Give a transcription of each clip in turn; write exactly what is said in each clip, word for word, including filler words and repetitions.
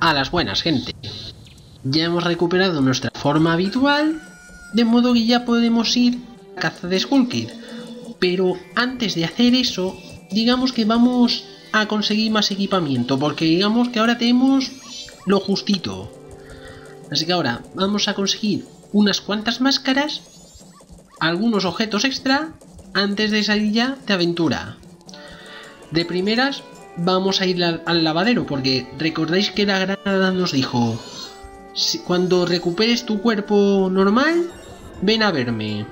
A las buenas, gente. Ya hemos recuperado nuestra forma habitual, de modo que ya podemos ir a la caza de Skull Kid. Pero antes de hacer eso, digamos que vamos a conseguir más equipamiento, porque digamos que ahora tenemos lo justito. Así que ahora vamos a conseguir unas cuantas máscaras, algunos objetos extra, antes de salir ya de aventura. De primeras vamos a ir al, al lavadero, porque recordáis que la granada nos dijo: si, cuando recuperes tu cuerpo normal, ven a verme.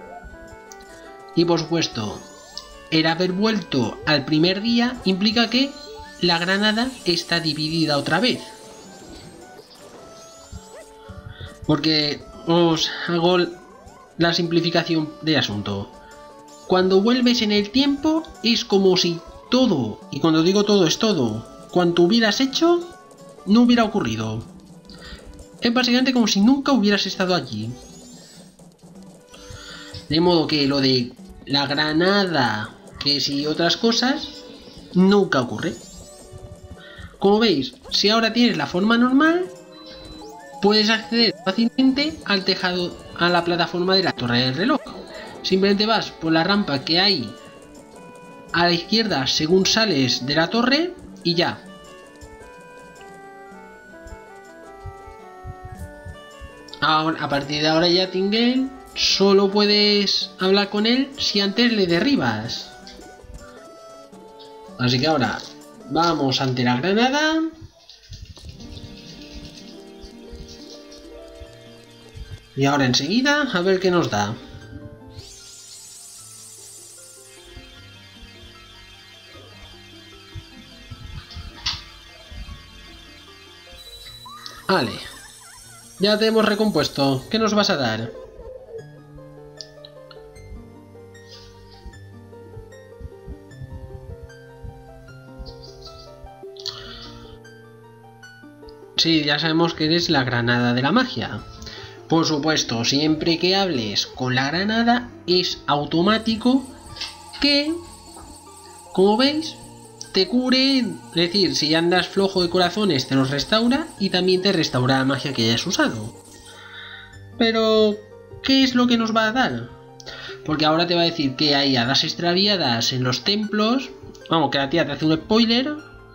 Y por supuesto, el haber vuelto al primer día implica que la granada está dividida otra vez. Porque os hago la simplificación del asunto. Cuando vuelves en el tiempo es como si todo, y cuando digo todo es todo, cuanto hubieras hecho, no hubiera ocurrido. Es básicamente como si nunca hubieras estado allí. De modo que lo de la granada, que si otras cosas, nunca ocurre. Como veis, si ahora tienes la forma normal, puedes acceder fácilmente al tejado, a la plataforma de la torre del reloj. Simplemente vas por la rampa que hay a la izquierda según sales de la torre y ya. Ahora, a partir de ahora ya Tingle solo puedes hablar con él si antes le derribas. Así que ahora vamos ante la granada. Y ahora enseguida a ver qué nos da. Vale. Ya te hemos recompuesto. ¿Qué nos vas a dar? Sí, ya sabemos que eres la granada de la magia. Por supuesto, siempre que hables con la granada es automático que, como veis, te cure, es decir, si andas flojo de corazones te los restaura y también te restaura la magia que hayas usado. Pero, ¿qué es lo que nos va a dar? Porque ahora te va a decir que hay hadas extraviadas en los templos, vamos, que la tía te hace un spoiler,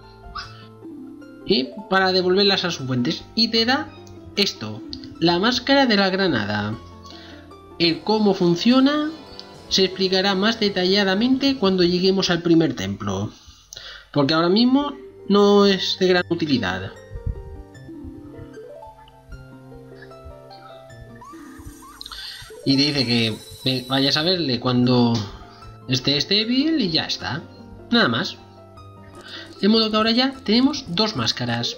y para devolverlas a sus fuentes, y te da esto. La máscara de la granada. El cómo funciona se explicará más detalladamente cuando lleguemos al primer templo, porque ahora mismo no es de gran utilidad. Y dice que vayas a verle cuando estés débil y ya está. Nada más. De modo que ahora ya tenemos dos máscaras.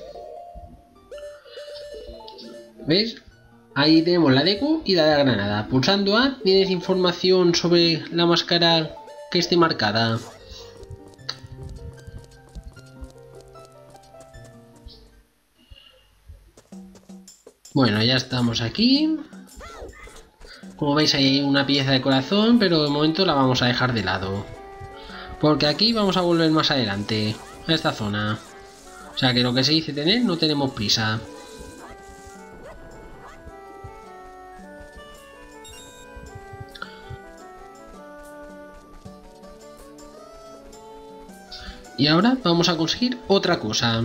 ¿Ves? Ahí tenemos la Deku y la de la granada. Pulsando A tienes información sobre la máscara que esté marcada. Bueno, ya estamos aquí. Como veis hay una pieza de corazón, pero de momento la vamos a dejar de lado. Porque aquí vamos a volver más adelante, a esta zona. O sea que lo que se dice tener, no tenemos prisa. Y ahora vamos a conseguir otra cosa.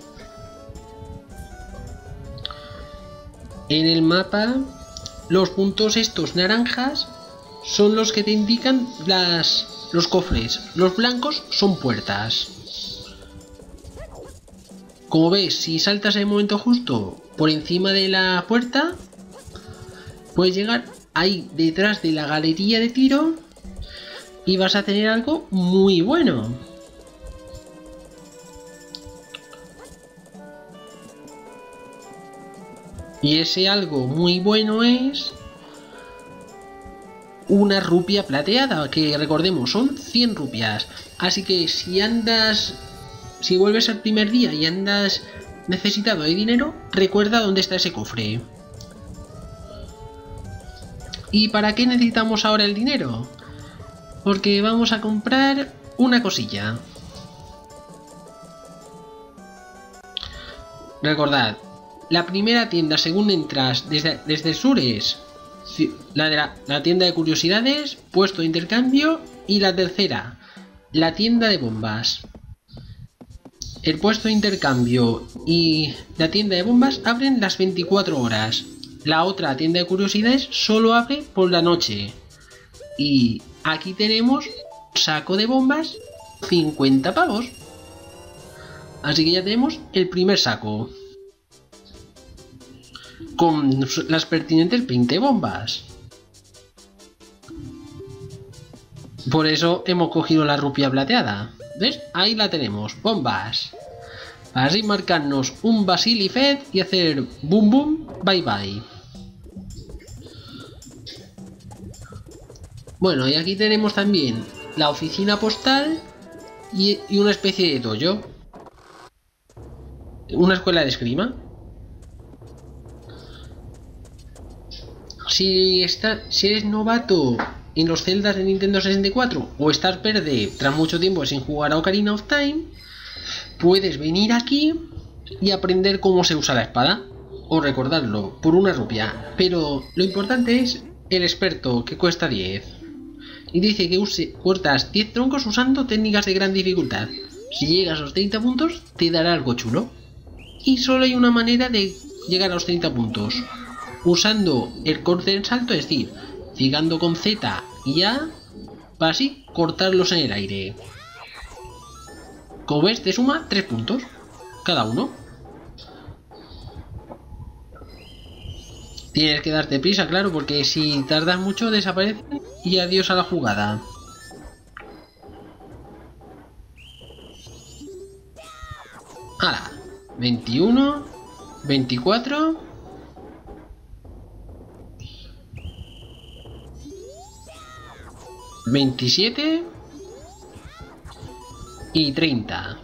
En el mapa, los puntos estos naranjas son los que te indican las, los cofres. Los blancos son puertas. Como ves, si saltas en el momento justo por encima de la puerta, puedes llegar ahí detrás de la galería de tiro y vas a tener algo muy bueno. Y ese algo muy bueno es una rupia plateada, que recordemos son cien rupias. Así que si andas, si vuelves al primer día y andas necesitado de dinero, recuerda dónde está ese cofre. ¿Y para qué necesitamos ahora el dinero? Porque vamos a comprar una cosilla. recordad, la primera tienda según entras desde, desde el sur es la, de la, la tienda de curiosidades, puesto de intercambio, y la tercera, la tienda de bombas. El puesto de intercambio y la tienda de bombas abren las veinticuatro horas. La otra tienda de curiosidades solo abre por la noche. Y aquí tenemos saco de bombas, cincuenta pavos. Así que ya tenemos el primer saco. Con las pertinentes veinte bombas. Por eso hemos cogido la rupia plateada. ¿Ves? Ahí la tenemos, bombas. Así marcarnos un Basilifed y hacer boom boom, bye bye. Bueno, y aquí tenemos también la oficina postal y, y una especie de dojo. Una escuela de esgrima. Si, está, si eres novato en los celdas de Nintendo sesenta y cuatro o estás verde tras mucho tiempo sin jugar a Ocarina of Time, puedes venir aquí y aprender cómo se usa la espada o recordarlo por una rupia, pero lo importante es el experto, que cuesta diez, y dice que use, cortas diez troncos usando técnicas de gran dificultad. Si llegas a los treinta puntos te dará algo chulo, y solo hay una manera de llegar a los treinta puntos, usando el corte en salto, es decir, llegando con Z y A, para así cortarlos en el aire. Como ves, te suma tres puntos cada uno. Tienes que darte prisa, claro, porque si tardas mucho desaparecen y adiós a la jugada. ¡Hala! veintiuno, veinticuatro... veintisiete y treinta.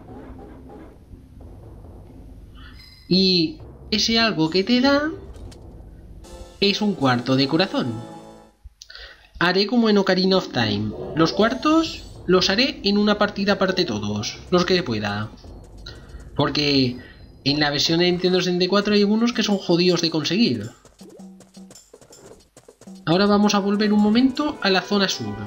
Y ese algo que te da es un cuarto de corazón. Haré como en Ocarina of Time. Los cuartos los haré en una partida aparte todos, los que pueda. Porque en la versión de Nintendo sesenta y cuatro hay algunos que son jodidos de conseguir. Ahora vamos a volver un momento a la zona sur.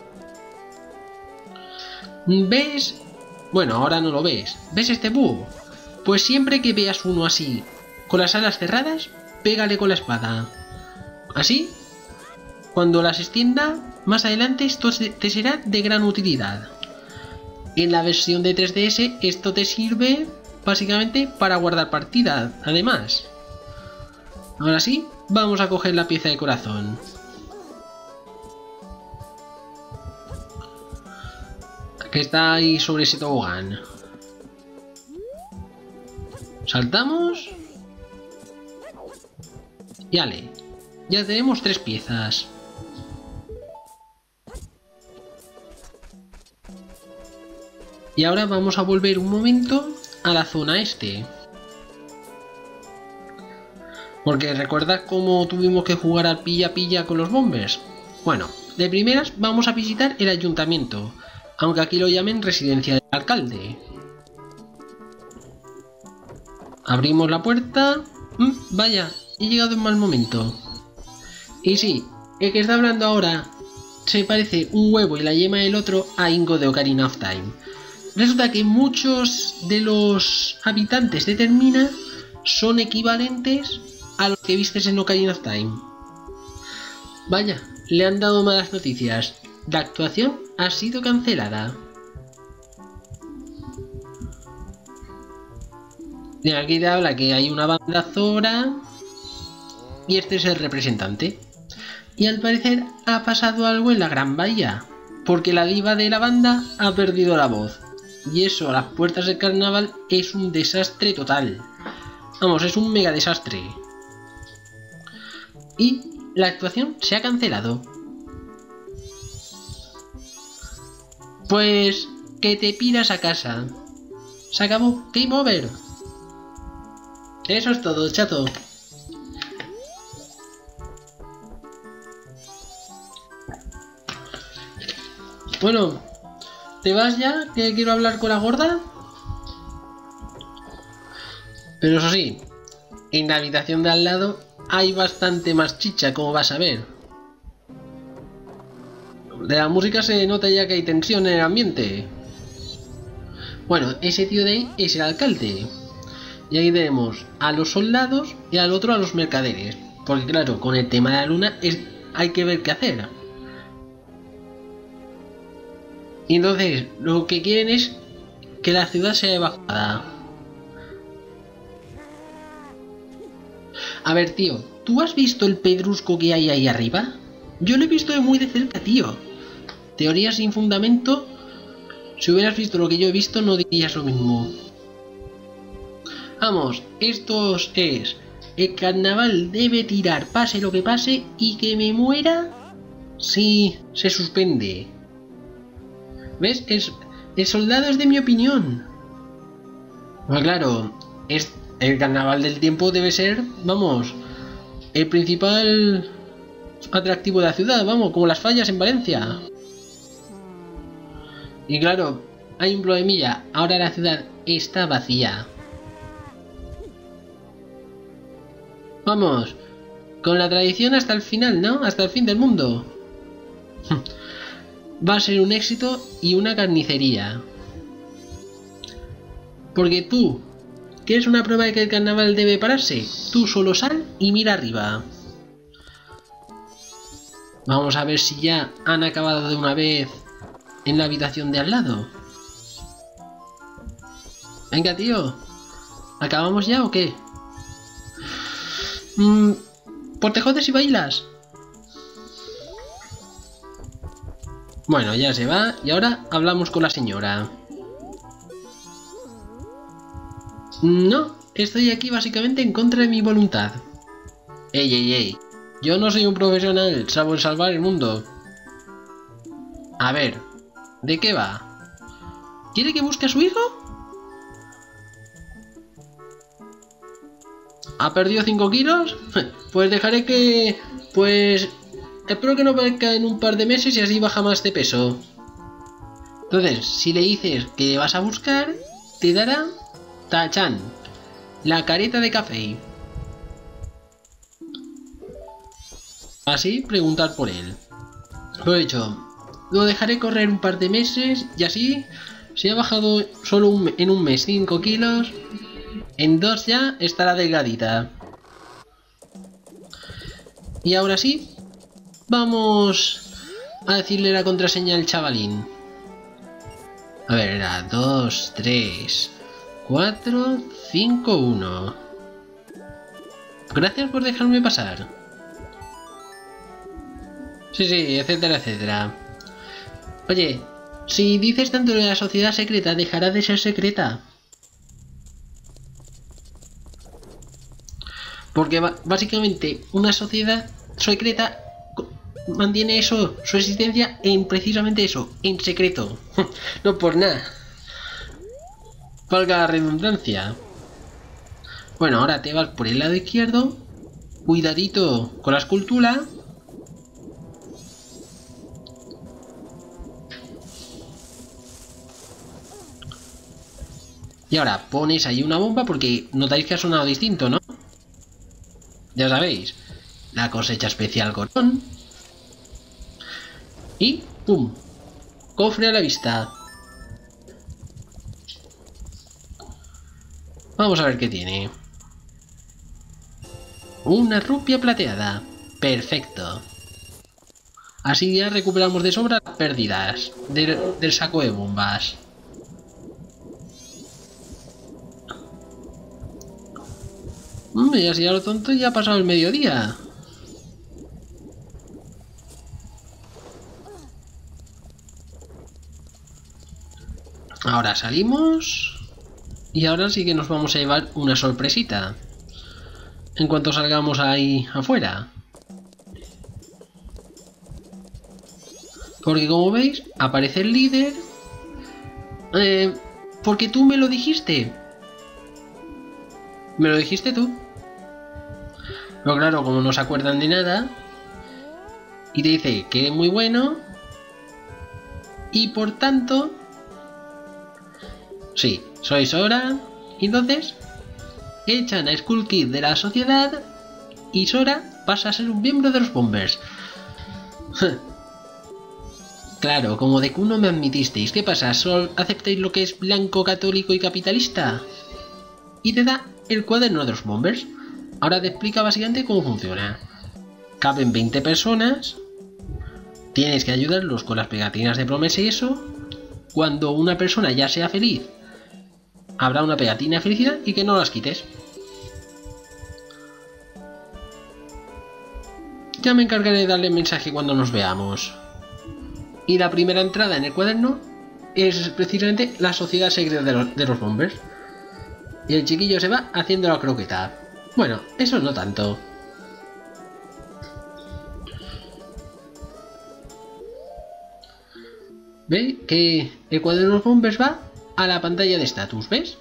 ¿Ves? Bueno, ahora no lo ves. ¿Ves este búho? Pues siempre que veas uno así, con las alas cerradas, pégale con la espada. Así, cuando las extienda, más adelante esto te será de gran utilidad. En la versión de tres D S esto te sirve básicamente para guardar partida, además. Ahora sí, vamos a coger la pieza de corazón. Que está ahí sobre ese tobogán. Saltamos. Y ale. Ya tenemos tres piezas. Y ahora vamos a volver un momento a la zona este. Porque ¿recuerdas cómo tuvimos que jugar al pilla pilla con los bombers? Bueno, de primeras vamos a visitar el ayuntamiento, aunque aquí lo llamen residencia del alcalde. Abrimos la puerta. Mm, vaya, he llegado en mal momento. Y sí, el que está hablando ahora se parece un huevo y la yema del otro a Ingo de Ocarina of Time. Resulta que muchos de los habitantes de Termina son equivalentes a los que vistes en Ocarina of Time. Vaya, le han dado malas noticias. La actuación ha sido cancelada. Y aquí te habla que hay una banda Zora y este es el representante. Y al parecer ha pasado algo en la Gran Bahía, porque la diva de la banda ha perdido la voz. Y eso a las puertas del carnaval es un desastre total. Vamos, es un mega desastre. Y la actuación se ha cancelado. Pues que te piras a casa. Se acabó. Game over. Eso es todo, chato. Bueno, ¿te vas ya? ¿Que quiero hablar con la gorda? Pero eso sí, en la habitación de al lado hay bastante más chicha, como vas a ver. De la música se nota ya que hay tensión en el ambiente. Bueno, ese tío de ahí es el alcalde. Y ahí tenemos a los soldados y al otro a los mercaderes. Porque claro, con el tema de la luna es, hay que ver qué hacer. Y entonces, lo que quieren es que la ciudad sea evacuada. A ver, tío, ¿tú has visto el pedrusco que hay ahí arriba? Yo lo he visto de muy de cerca, tío. Teorías sin fundamento. Si hubieras visto lo que yo he visto, no dirías lo mismo. Vamos, esto es... El carnaval debe tirar, pase lo que pase, y que me muera si se suspende. ¿Ves? Es, el soldado es de mi opinión. Pues claro, es, el carnaval del tiempo debe ser, vamos, el principal atractivo de la ciudad, vamos, como las fallas en Valencia. Y claro, hay un problemilla, ahora la ciudad está vacía. Vamos, con la tradición hasta el final, ¿no? Hasta el fin del mundo. Va a ser un éxito y una carnicería. Porque tú, ¿quieres una prueba de que el carnaval debe pararse? Tú solo sal y mira arriba. Vamos a ver si ya han acabado de una vez en la habitación de al lado. Venga, tío. ¿Acabamos ya o qué? Mm, ¿por te jodes y bailas? Bueno, ya se va y ahora hablamos con la señora. No, estoy aquí básicamente en contra de mi voluntad. Ey, ey, ey. Yo no soy un profesional, salvo en salvar el mundo. A ver, ¿de qué va? ¿Quiere que busque a su hijo? ¿Ha perdido cinco kilos? Pues dejaré que... Pues... Espero que no parezca en un par de meses y así baja más de peso. Entonces, si le dices que vas a buscar, te dará... Tachan. La careta de café. Así, preguntar por él. Lo he dicho. Lo dejaré correr un par de meses y así... Si ha bajado solo un, en un mes cinco kilos... En dos ya estará delgadita. Y ahora sí, vamos a decirle la contraseña al chavalín. A ver, era dos, tres, cuatro, cinco, uno. Gracias por dejarme pasar. Sí, sí, etcétera, etcétera. Oye, si dices tanto de la sociedad secreta, dejará de ser secreta. Porque básicamente una sociedad secreta mantiene eso, su existencia en precisamente eso, en secreto. No por nada. Valga la redundancia. Bueno, ahora te vas por el lado izquierdo. Cuidadito con la escultura. Y ahora pones ahí una bomba porque notáis que ha sonado distinto, ¿no? Ya sabéis, la cosecha especial Gorón. Y ¡pum! Cofre a la vista. Vamos a ver qué tiene. Una rupia plateada. Perfecto. Así ya recuperamos de sobra las pérdidas del, del saco de bombas. Y así a lo tonto ya ha pasado el mediodía. Ahora salimos. Y ahora sí que nos vamos a llevar una sorpresita. En cuanto salgamos ahí afuera. Porque como veis, aparece el líder. Eh, porque tú me lo dijiste. Me lo dijiste tú. Pero claro, como no se acuerdan de nada. Y te dice que es muy bueno. Y por tanto... Sí, sois Sora. Y entonces... echan a Skull Kid de la sociedad y Sora pasa a ser un miembro de los Bombers. Claro, como Deku no me admitisteis, ¿qué pasa? ¿Solo aceptáis lo que es blanco, católico y capitalista? Y te da el cuaderno de los Bombers. Ahora te explica básicamente cómo funciona. Caben veinte personas. Tienes que ayudarlos con las pegatinas de promesa y eso. Cuando una persona ya sea feliz, habrá una pegatina de felicidad y que no las quites. Ya me encargaré de darle mensaje cuando nos veamos. Y la primera entrada en el cuaderno es precisamente la sociedad secreta de los, de los Bombers. Y el chiquillo se va haciendo la croqueta. Bueno, eso no tanto. ¿Veis? Que el cuaderno de los Bombers va a la pantalla de estatus, ¿ves?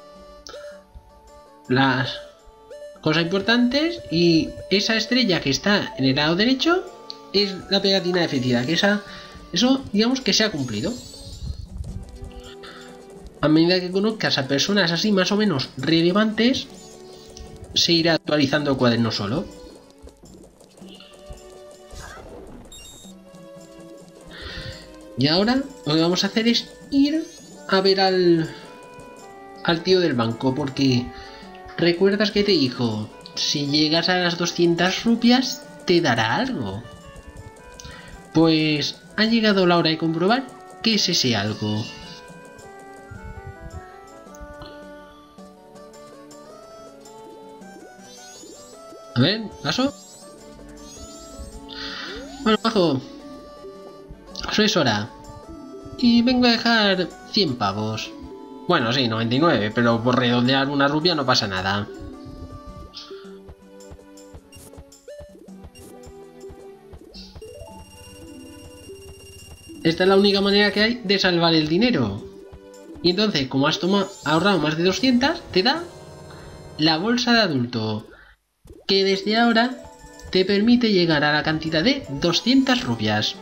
Las cosas importantes y esa estrella que está en el lado derecho es la pegatina de felicidad, que esa, eso digamos que se ha cumplido. A medida que conozcas a personas así más o menos relevantes, se irá actualizando el cuaderno solo. Y ahora lo que vamos a hacer es ir a ver al, al tío del banco, porque recuerdas que te dijo, si llegas a las doscientas rupias te dará algo. Pues ha llegado la hora de comprobar qué es ese algo. A ver, ¿paso? Bueno, bajo. Soy Sora. Y vengo a dejar cien pavos. Bueno, sí, noventa y nueve, pero por redondear una rubia no pasa nada. Esta es la única manera que hay de salvar el dinero. Y entonces, como has tomado, ahorrado más de doscientas, te da la bolsa de adulto, que desde ahora te permite llegar a la cantidad de doscientas rupias.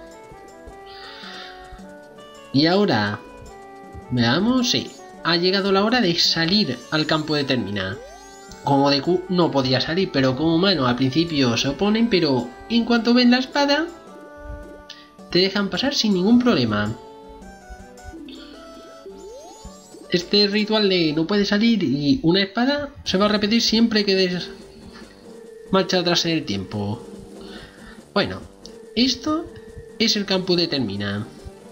Y ahora, veamos, sí, ha llegado la hora de salir al campo de Termina. Como Deku no podía salir, pero como humano al principio se oponen, pero en cuanto ven la espada, te dejan pasar sin ningún problema. Este ritual de no puedes salir y una espada se va a repetir siempre que des marcha atrás en el tiempo. Bueno, esto es el campo de Termina.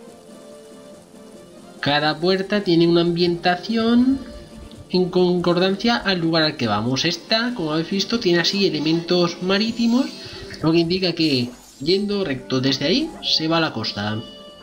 Cada puerta tiene una ambientación en concordancia al lugar al que vamos. Esta, como habéis visto, tiene así elementos marítimos, lo que indica que yendo recto desde ahí se va a la costa.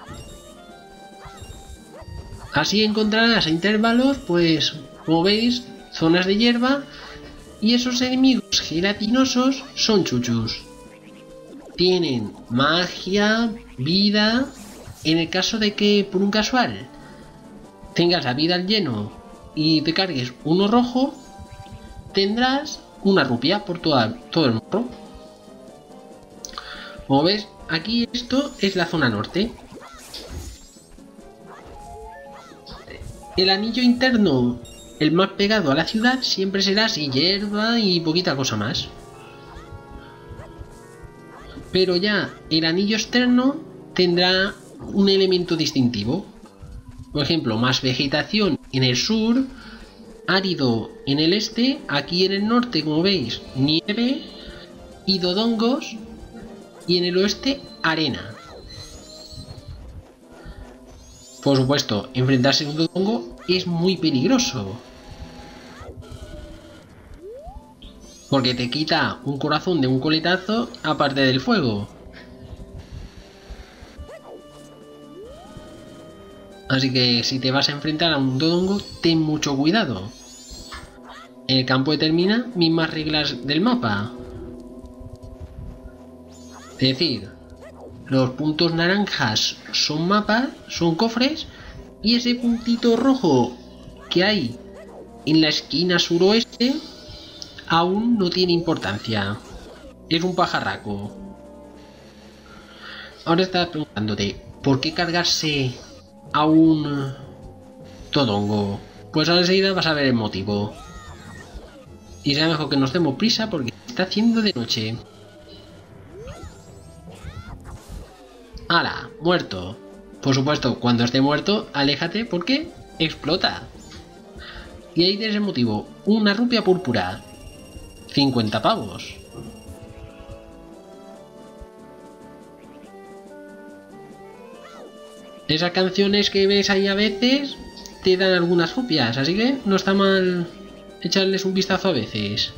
Así encontrarás a intervalos, pues, como veis, zonas de hierba, y esos enemigos gelatinosos son chuchus. Tienen magia, vida. En el caso de que, por un casual, tengas la vida al lleno y te cargues uno rojo, tendrás una rupia por toda, todo el morro. Como ves, aquí esto es la zona norte. El anillo interno, el más pegado a la ciudad, siempre será así, hierba y poquita cosa más. Pero ya el anillo externo tendrá un elemento distintivo. Por ejemplo, más vegetación en el sur, árido en el este, aquí en el norte, como veis, nieve y dodongos, y en el oeste, arena. Por supuesto, enfrentarse a un dodongo es muy peligroso, porque te quita un corazón de un coletazo aparte del fuego. Así que si te vas a enfrentar a un dodongo, ten mucho cuidado. En el campo de Termina, mismas reglas del mapa. Es decir, los puntos naranjas son mapas, son cofres, y ese puntito rojo que hay en la esquina suroeste aún no tiene importancia. Es un pajarraco. Ahora estás preguntándote, ¿por qué cargarse a un dodongo? Pues ahora enseguida vas a ver el motivo. Y será mejor que nos demos prisa porque está haciendo de noche. ¡Hala! Muerto. Por supuesto, cuando esté muerto, aléjate porque explota. Y ahí tienes el motivo. Una rupia púrpura. cincuenta pavos. Esas canciones que ves ahí a veces te dan algunas rupias, así que no está mal echarles un vistazo a veces.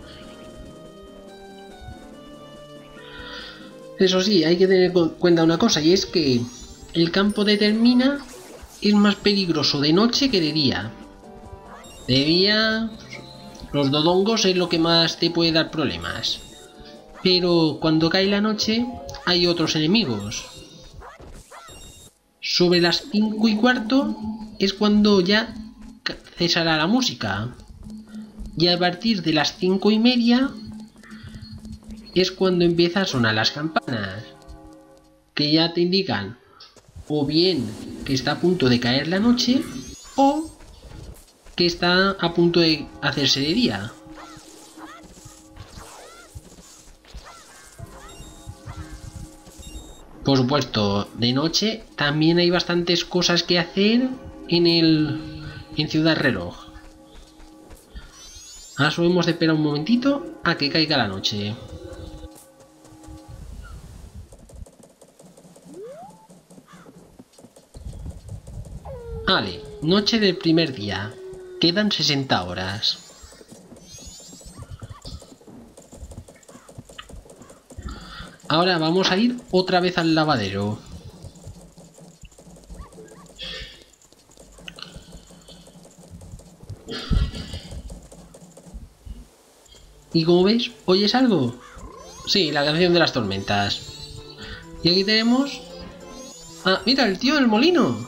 Eso sí, hay que tener en cuenta una cosa, y es que el campo de Termina es más peligroso de noche que de día. De día, los dodongos es lo que más te puede dar problemas. Pero cuando cae la noche, hay otros enemigos. Sobre las cinco y cuarto es cuando ya cesará la música. Y a partir de las cinco y media es cuando empiezan a sonar las campanas, que ya te indican o bien que está a punto de caer la noche o que está a punto de hacerse de día. Por supuesto, de noche también hay bastantes cosas que hacer en el en Ciudad Reloj. Ahora solo hemos de esperar un momentito a que caiga la noche. Vale, noche del primer día. Quedan sesenta horas. Ahora vamos a ir otra vez al lavadero. ¿Y como veis, oyes algo? Sí, la canción de las tormentas. Y aquí tenemos... Ah, mira, el tío del molino.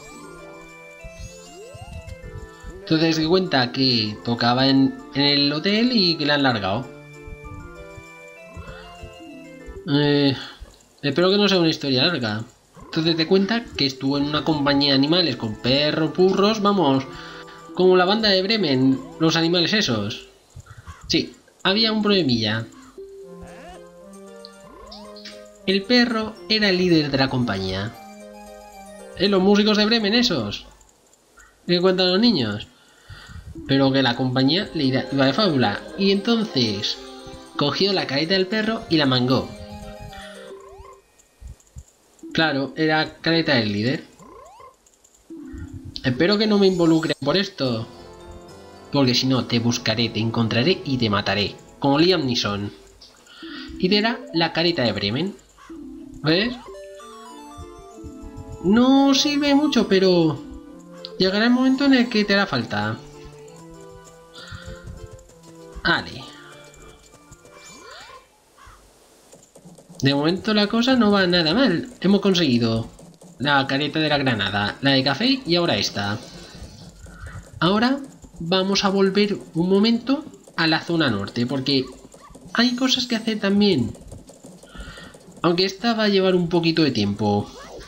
Entonces se cuenta que tocaba en, en el hotel y que le han largado. Eh, espero que no sea una historia larga. Entonces te cuenta que estuvo en una compañía de animales con perros, burros, vamos, como la banda de Bremen, los animales esos. Sí, había un problemilla. El perro era el líder de la compañía. ¿Eh, los músicos de Bremen esos? ¿Qué cuentan los niños? Pero que la compañía le iba de fábula. Y entonces cogió la careta del perro y la mangó. Claro, era careta del líder. Espero que no me involucren por esto. Porque si no, te buscaré, te encontraré y te mataré. Como Liam Neeson. Y era la careta de Bremen. ¿Ves? No sirve mucho, pero llegará el momento en el que te hará falta. Vale. De momento la cosa no va nada mal. Hemos conseguido la careta de la granada, la de café y ahora esta. Ahora vamos a volver un momento a la zona norte porque hay cosas que hacer también. Aunque esta va a llevar un poquito de tiempo.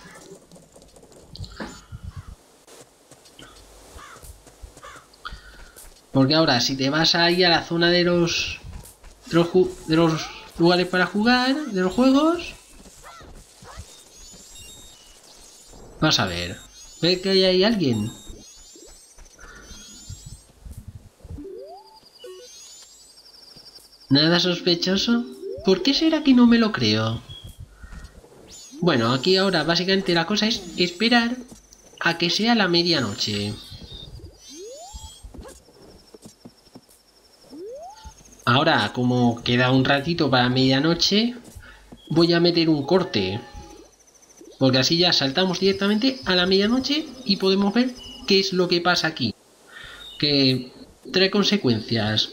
Porque ahora si te vas ahí a la zona de los de los, de los lugares para jugar, de los juegos, vas a ver. ¿Ves que hay ahí alguien? ¿Nada sospechoso? ¿Por qué será que no me lo creo? Bueno, aquí ahora básicamente la cosa es esperar a que sea la medianoche. Ahora, como queda un ratito para medianoche, voy a meter un corte. Porque así ya saltamos directamente a la medianoche y podemos ver qué es lo que pasa aquí. Que trae consecuencias.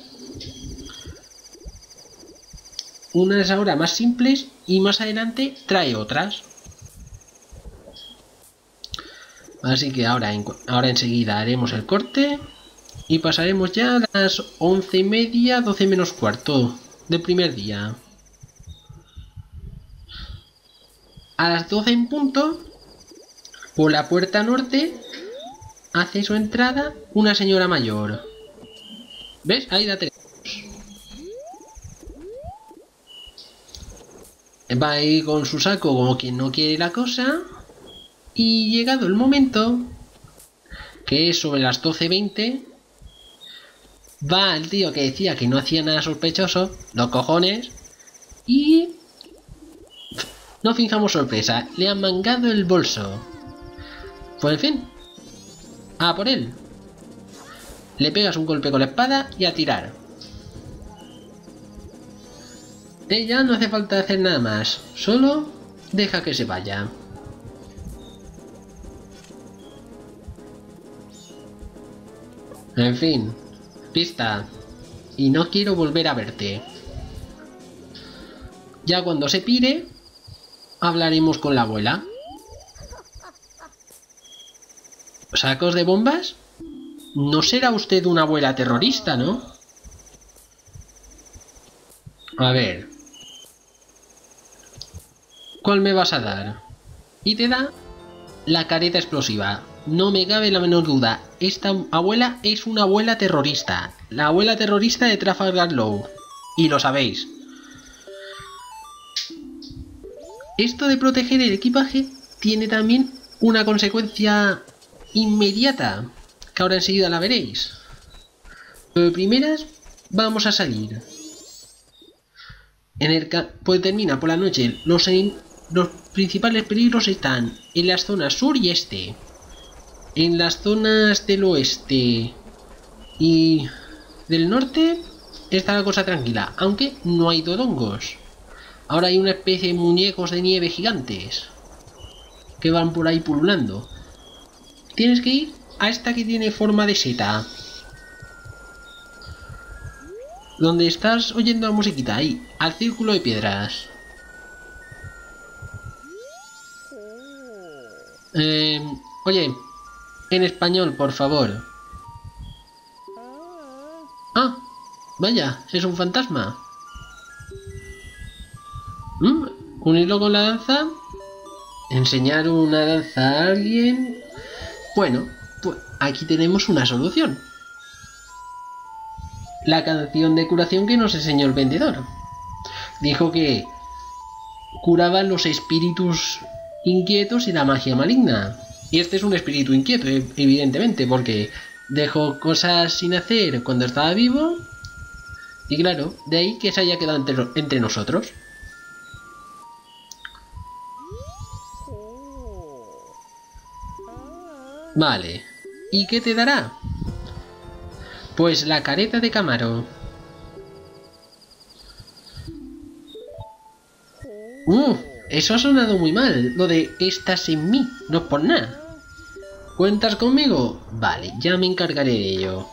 Unas ahora más simples y más adelante trae otras. Así que ahora, ahora enseguida haremos el corte. Y pasaremos ya a las once y media, doce menos cuarto del primer día. A las doce en punto, por la puerta norte, hace su entrada una señora mayor. ¿Ves? Ahí la tenemos. Va ahí con su saco como quien no quiere la cosa. Y llegado el momento, que es sobre las doce veinte, va el tío que decía que no hacía nada sospechoso, los cojones, y no fijamos sorpresa, le han mangado el bolso. Pues en fin, a por él. Le pegas un golpe con la espada y a tirar. Ella no hace falta hacer nada más, solo deja que se vaya. En fin, pista. Y no quiero volver a verte. Ya cuando se pire, hablaremos con la abuela. ¿Sacos de bombas? No será usted una abuela terrorista, ¿no? A ver. ¿Cuál me vas a dar? Y te da la careta explosiva. No me cabe la menor duda. Esta abuela es una abuela terrorista. La abuela terrorista de Trafalgar Law. Y lo sabéis. Esto de proteger el equipaje tiene también una consecuencia inmediata, que ahora enseguida la veréis. Pero de primeras vamos a salir. En el pues termina por la noche. Los, los principales peligros están en las zonas sur y este. En las zonas del oeste y del norte está la cosa tranquila, aunque no hay dodongos. Ahora hay una especie de muñecos de nieve gigantes que van por ahí pululando. Tienes que ir a esta que tiene forma de seta. Donde estás oyendo la musiquita, ahí, al círculo de piedras. Eh, oye, en español, por favor. Ah, vaya, es un fantasma. ¿Mm? ¿Unirlo con la danza? ¿Enseñar una danza a alguien? Bueno, pues aquí tenemos una solución. La canción de curación que nos enseñó el vendedor. Dijo que curaba los espíritus inquietos y la magia maligna. Y este es un espíritu inquieto, evidentemente, porque dejó cosas sin hacer cuando estaba vivo. Y claro, de ahí que se haya quedado entre, entre nosotros. Vale. ¿Y qué te dará? Pues la careta de Camaro. Uh, eso ha sonado muy mal. Lo de estás en mí, no es por nada. ¿Cuentas conmigo? Vale, ya me encargaré de ello.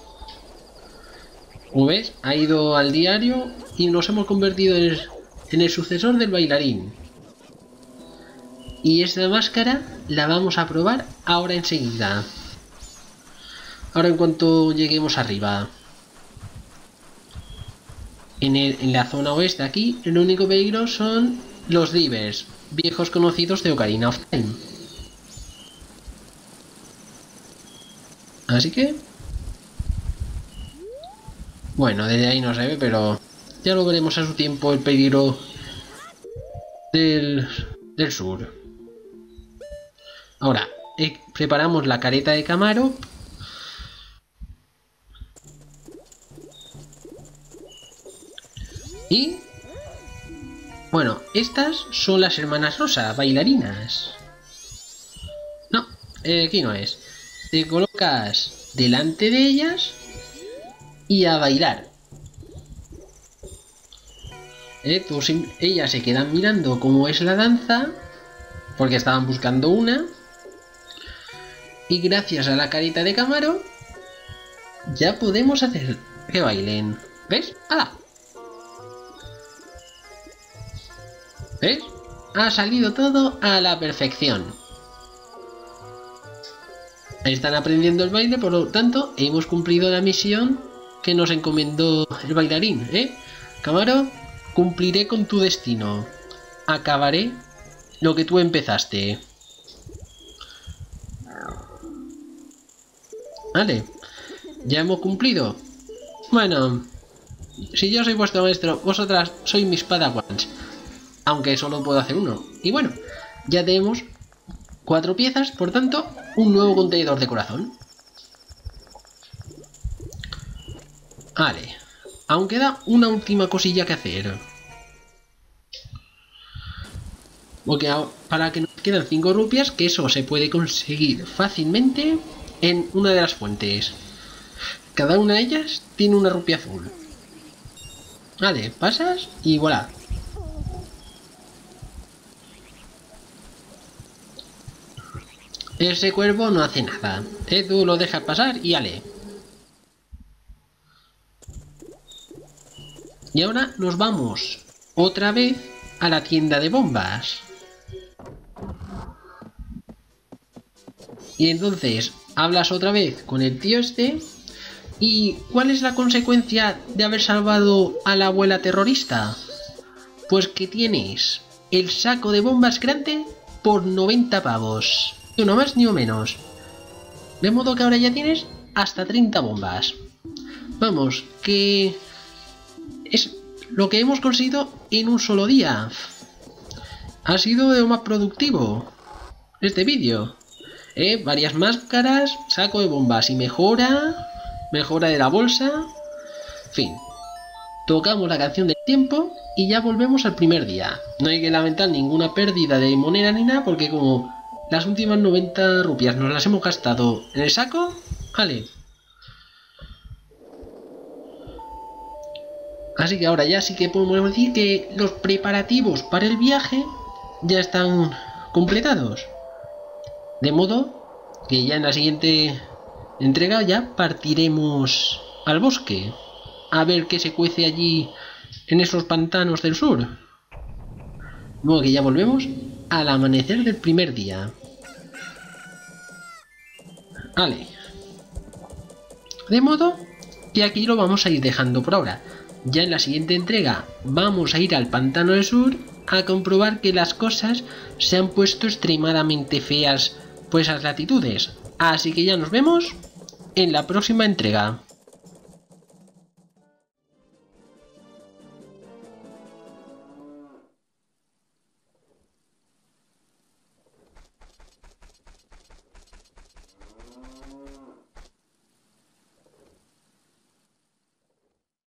¿Ves? Ha ido al diario y nos hemos convertido en el, en el sucesor del bailarín. Y esta máscara la vamos a probar ahora enseguida. Ahora en cuanto lleguemos arriba. En, el, en la zona oeste aquí, el único peligro son los Divers, viejos conocidos de Ocarina of Time. Así que... bueno, desde ahí no se ve, pero ya lo veremos a su tiempo el peligro del, del sur. Ahora, eh, preparamos la careta de Camaro. Y... bueno, estas son las hermanas Rosa, bailarinas. No, eh, aquí no es. Te colocas delante de ellas y a bailar. Eh, tú, ellas se quedan mirando cómo es la danza, porque estaban buscando una. Y gracias a la carita de Camaro, ya podemos hacer que bailen. ¿Ves? ¡Hala! ¿Ves? Ha salido todo a la perfección. Están aprendiendo el baile, por lo tanto, hemos cumplido la misión que nos encomendó el bailarín, ¿eh? Camaro, cumpliré con tu destino. Acabaré lo que tú empezaste. Vale, ya hemos cumplido. Bueno, si yo soy vuestro maestro, vosotras sois mis padawans. aunque solo puedo hacer uno. Y bueno, ya tenemos cuatro piezas, por tanto, un nuevo contenedor de corazón. Vale, aún queda una última cosilla que hacer. Porque para que nos quedan cinco rupias, que eso se puede conseguir fácilmente en una de las fuentes. Cada una de ellas tiene una rupia azul. Vale, pasas y voilà. Ese cuervo no hace nada. ¿Eh? Tú lo dejas pasar y ale. Y ahora nos vamos otra vez a la tienda de bombas. Y entonces hablas otra vez con el tío este. ¿Y cuál es la consecuencia de haber salvado a la abuela terrorista? Pues que tienes el saco de bombas grande por noventa pavos. Ni uno más ni uno menos. De modo que ahora ya tienes hasta treinta bombas. Vamos, que es lo que hemos conseguido en un solo día. Ha sido de lo más productivo este vídeo. Eh, varias máscaras, saco de bombas y mejora. Mejora de la bolsa. En fin. Tocamos la canción del tiempo y ya volvemos al primer día. No hay que lamentar ninguna pérdida de moneda ni nada, porque como las últimas noventa rupias nos las hemos gastado en el saco, vale. Así que ahora ya sí que podemos decir que los preparativos para el viaje ya están completados. De modo que ya en la siguiente entrega ya partiremos al bosque a ver qué se cuece allí en esos pantanos del sur. Luego que ya volvemos al amanecer del primer día. Vale. De modo que aquí lo vamos a ir dejando por ahora. Ya en la siguiente entrega vamos a ir al pantano del sur a comprobar que las cosas se han puesto extremadamente feas por esas latitudes. Así que ya nos vemos en la próxima entrega.